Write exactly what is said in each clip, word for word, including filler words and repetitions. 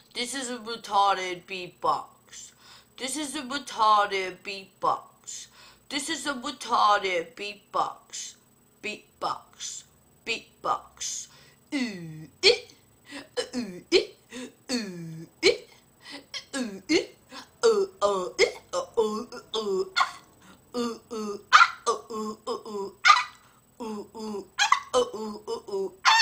This is a retarded beatbox. This is a retarded beatbox. This is a retarded beatbox. Beatbox. Beatbox. Ooh, it. Ooh, it. Ooh, it. Ooh, it. Uh, uh, it. Uh, uh, uh, ah. Uh, uh, ah. Uh, uh, uh, uh, ah. Uh, uh, ah. Uh, uh, uh, uh, ah.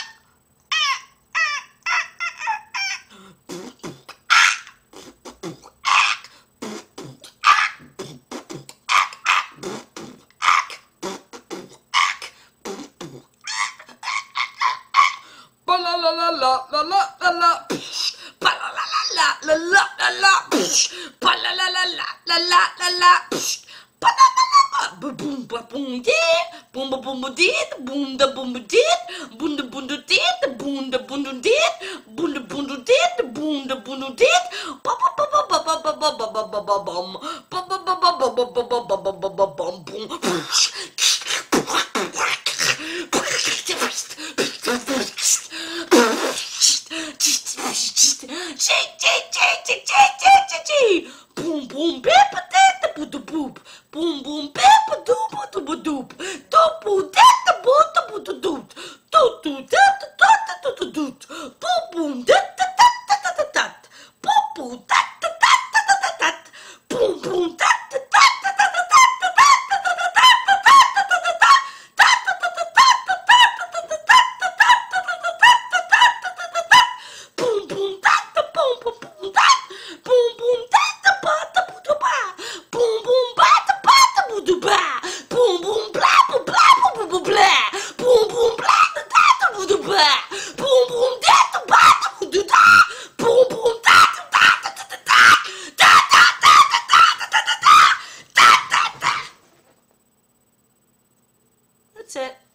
Ba la la la la la la la la. Ba la la la la la la la. Ba la la la la la la la la. Ba la la la la. Ba boom ba boom dee. Boom ba boom ba dee. Boom da boom ba dee. Boom da boom da dee. Boom da boom da dee. Boom da boom da dee. Boom da boom da dee. Ba ba ba ba ba ba ba ba ba ba ba bum. Ba ba ba ba ba ba ba ba ba ba ba ba bum boom. Boom boom beep a boop a boop. Boom boom beep a doop a doop a doop. Doop boop dat a boop a boop a doop. Doop doop dat a dat a doot a doot. Boop boom dat a dat a dat a dat. Boop boop dat a dat a dat a dat. Boom boom dat a dat a dat a That's it.